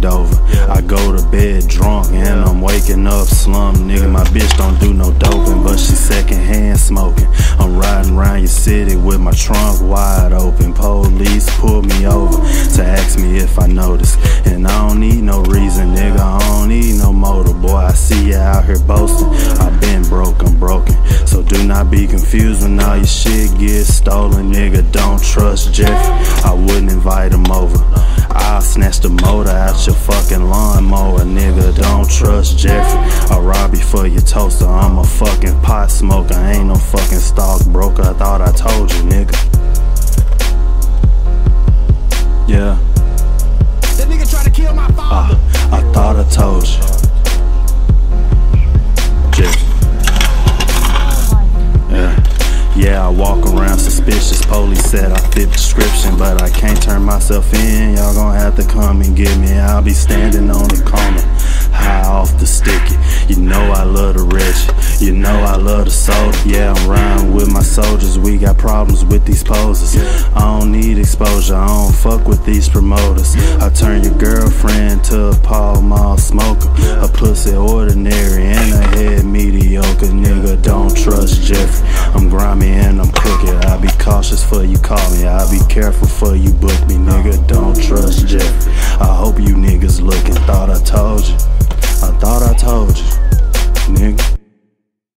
bend over. I go to bed drunk and I'm waking up slumped. Nigga, my bitch don't do no doping, but she secondhand smoking. I'm riding around your city with my trunk wide open. Police pull me over to ask me if I noticed, and I don't need no reason, nigga, I don't need no motor. Boy, I see you out here boasting. I been broke, I'm broken, so do not be confused when all your shit gets stolen. Nigga, don't trust Jeffrey, I wouldn't invite him over. I'll snatch the motor out your fucking lawnmower. Nigga, don't trust Jeffrey, I'll rob you for your toaster. I'm a fucking pot smoker, I ain't no fucking stockbroker. I thought I told you, nigga. Yeah. That nigga trying to kill my father. I thought I told you. Yeah, I walk around suspicious. Police said I fit description, but I can't turn myself in. Y'all gonna have to come and get me. I'll be standing on the corner, high off the sticky. You know I love the rich, you know I love the soda. Yeah, I'm riding with my soldiers, we got problems with these posers. I don't need exposure, I don't fuck with these promoters. I turn your girlfriend to a Pall Mall smoker, a pussy ordinary and a head mediocre. Nigga, don't trust Jeffrey, I'm grimy and I'm crooked. I be cautious for you call me, I be careful for you book me. Nigga, don't